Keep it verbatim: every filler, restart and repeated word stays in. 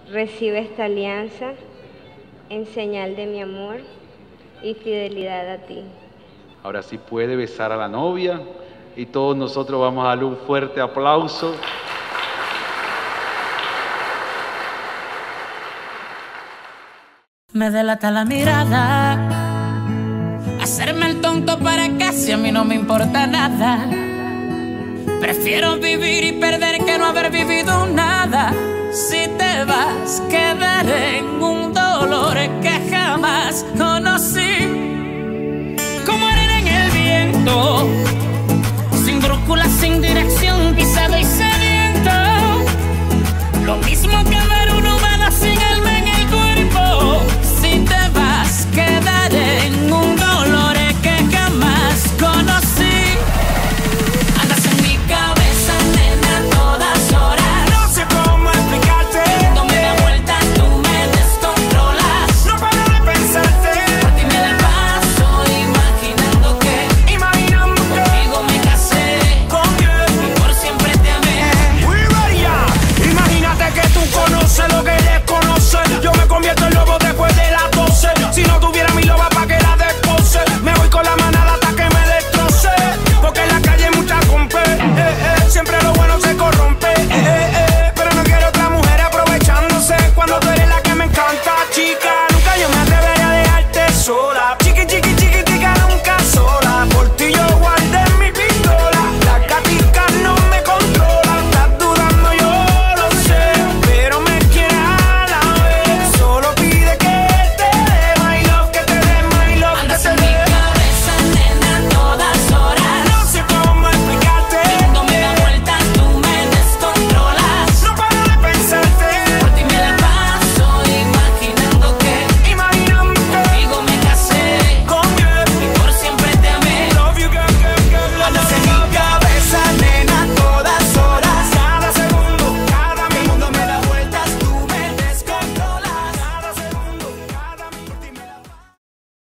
Recibe esta alianza en señal de mi amor y fidelidad a ti. Ahora sí puede besar a la novia y todos nosotros vamos a darle un fuerte aplauso. Me delata la mirada, hacerme el tonto para casi a mí no me importa nada. Prefiero vivir y perder que no haber vivido nada. Si te vas, quedaré en un dolor que jamás